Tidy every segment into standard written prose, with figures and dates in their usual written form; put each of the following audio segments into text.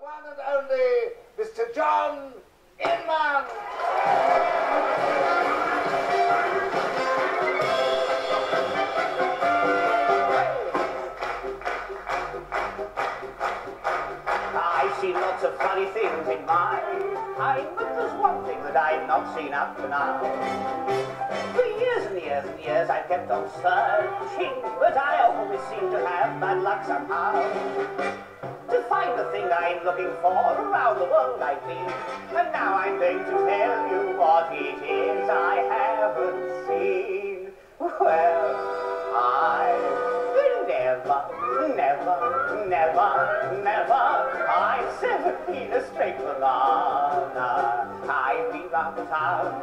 one and only Mr. John Inman. I've seen lots of funny things in my time, but there's one thing that I've not seen up to now. For years and years and years I've kept on searching, but I always seem to have bad luck somehow. To find the thing I'm looking for, around the world I've been, and now I'm going to tell you what it is I haven't seen. Well, I've never seen a straight banana. I've been round the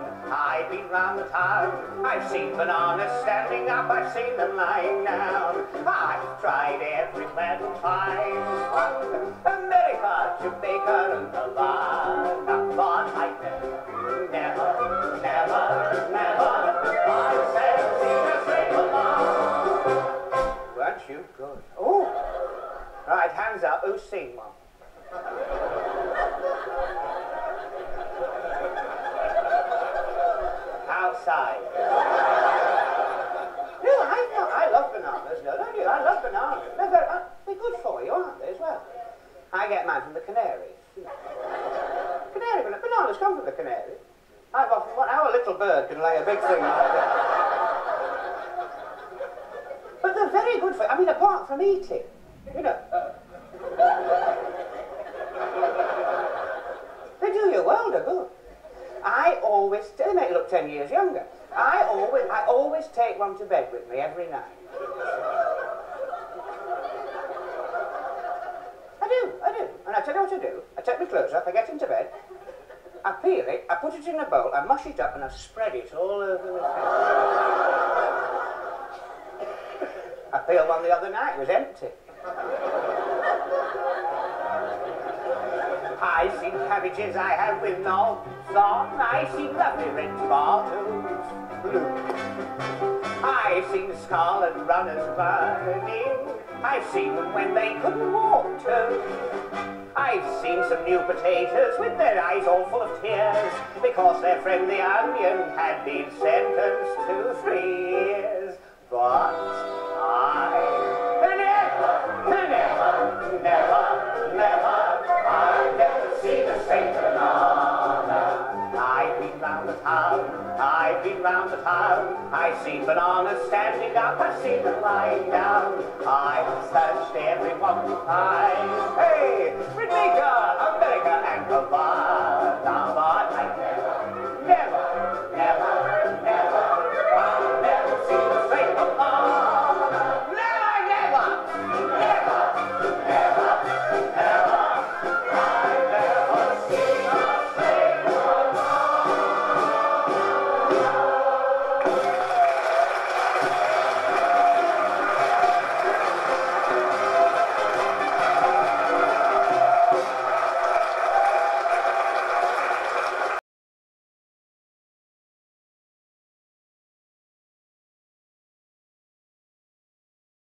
town, I've seen bananas standing up, I've seen them lying down. I've tried everywhere to find one, America, Jamaica, and Havana, but I never, I've never seen a straight banana. Weren't you good? Oh! Right, hands up, who's seen one? Outside. No, I love bananas, no, don't you? I love bananas. They're good for you, aren't they, as well? I get mine from the Canaries. Bananas come from the Canaries. I've often wondered how a little bird can lay a big thing like that. But they're very good for you. I mean, apart from eating, you know. They do you well, they're good. They make you look 10 years younger. I always take one to bed with me every night. I do. And I tell you what I do. I take my clothes off, I get into bed, I peel it, I put it in a bowl, I mush it up, and I spread it all over my face. I peeled one the other night, it was empty. I've seen cabbages I have with knobs on. I've seen lovely red tomatoes blue. I've seen scarlet runners running. I've seen them when they couldn't walk too. I've seen some new potatoes with their eyes all full of tears because their friend the onion had been sentenced to 3 years. But I've never seen a straight banana. I've been round the town, I've seen bananas standing up, I've seen them lying down. I've searched every one to find, hey, Jamaica, America, and Havana.